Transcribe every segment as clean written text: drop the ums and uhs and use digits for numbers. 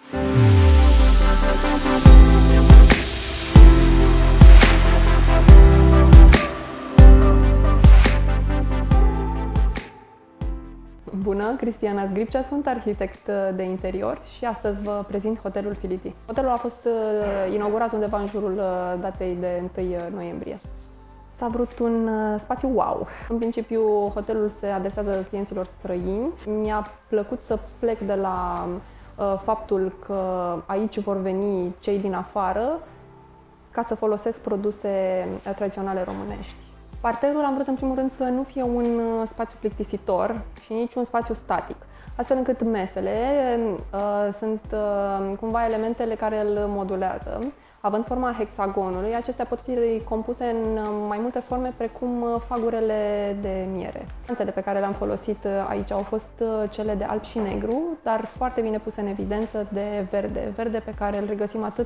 Bună, Cristiana Zgripcea, sunt arhitect de interior și astăzi vă prezint Hotelul Filiti. Hotelul a fost inaugurat undeva în jurul datei de 1 noiembrie. S-a vrut un spațiu wow. În principiu, hotelul se adresează clienților străini. Mi-a plăcut să plec de la faptul că aici vor veni cei din afară ca să folosesc produse tradiționale românești. Parterul am vrut în primul rând să nu fie un spațiu plictisitor și nici un spațiu static, astfel încât mesele sunt cumva elementele care îl modulează. Având forma hexagonului, acestea pot fi compuse în mai multe forme, precum fagurele de miere. Nuanțele pe care le-am folosit aici au fost cele de alb și negru, dar foarte bine puse în evidență de verde. Verde pe care îl regăsim atât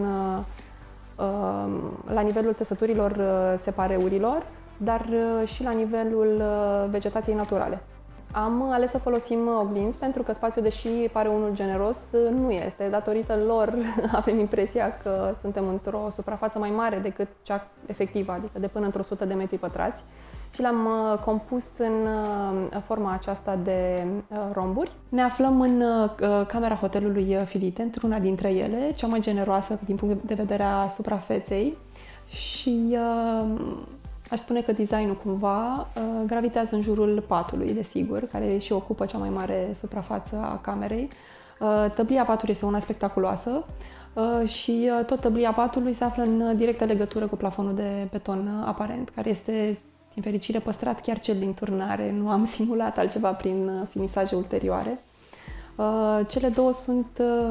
la nivelul țesăturilor separeurilor, dar și la nivelul vegetației naturale. Am ales să folosim oglinzi pentru că spațiul, deși pare unul generos, nu este. Datorită lor avem impresia că suntem într-o suprafață mai mare decât cea efectivă, adică de până într-o 100 de metri pătrați. Și le-am compus în forma aceasta de romburi. Ne aflăm în camera hotelului Filiti, într-una dintre ele, cea mai generoasă din punct de vedere a suprafeței și aș spune că designul cumva gravitează în jurul patului, desigur, care și ocupă cea mai mare suprafață a camerei. Tăblia patului este una spectaculoasă și tot tăblia patului se află în directă legătură cu plafonul de beton aparent, care este, din fericire, păstrat chiar cel din turnare. Nu am simulat altceva prin finisaje ulterioare. Cele două sunt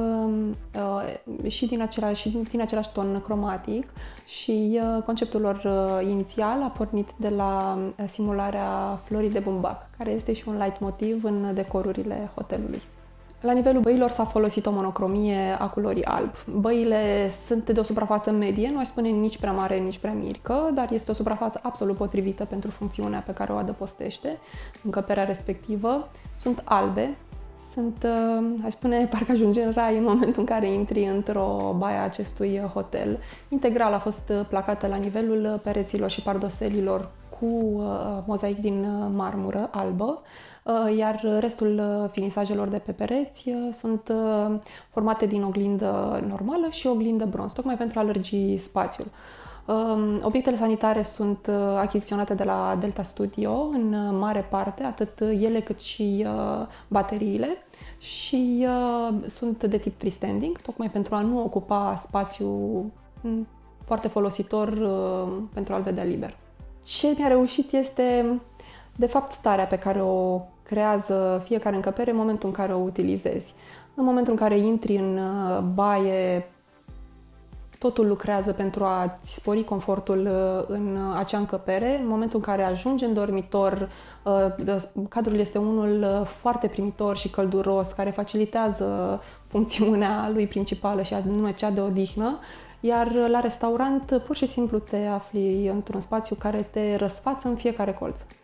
și din același ton cromatic și conceptul lor inițial a pornit de la simularea florii de bumbac, care este și un leitmotiv în decorurile hotelului. La nivelul băilor s-a folosit o monocromie a culorii alb. Băile sunt de o suprafață medie, nu aș spune nici prea mare, nici prea mică, dar este o suprafață absolut potrivită pentru funcțiunea pe care o adăpostește încăperea respectivă. Sunt albe. Sunt, aș spune, parcă ajungi în rai în momentul în care intri într-o baie a acestui hotel. Integral a fost placată la nivelul pereților și pardoselilor cu mozaic din marmură albă, iar restul finisajelor de pe pereți sunt formate din oglindă normală și oglindă bronz, tocmai pentru a lărgi spațiul. Obiectele sanitare sunt achiziționate de la Delta Studio în mare parte, atât ele cât și bateriile, și sunt de tip freestanding, tocmai pentru a nu ocupa spațiu foarte folositor pentru a-l vedea liber. Ce mi-a reușit este, de fapt, starea pe care o creează fiecare încăpere în momentul în care o utilizezi. În momentul în care intri în baie, totul lucrează pentru a-ți spori confortul în acea încăpere. În momentul în care ajungi în dormitor, cadrul este unul foarte primitor și călduros, care facilitează funcțiunea lui principală și anume cea de odihnă. Iar la restaurant, pur și simplu te afli într-un spațiu care te răsfață în fiecare colț.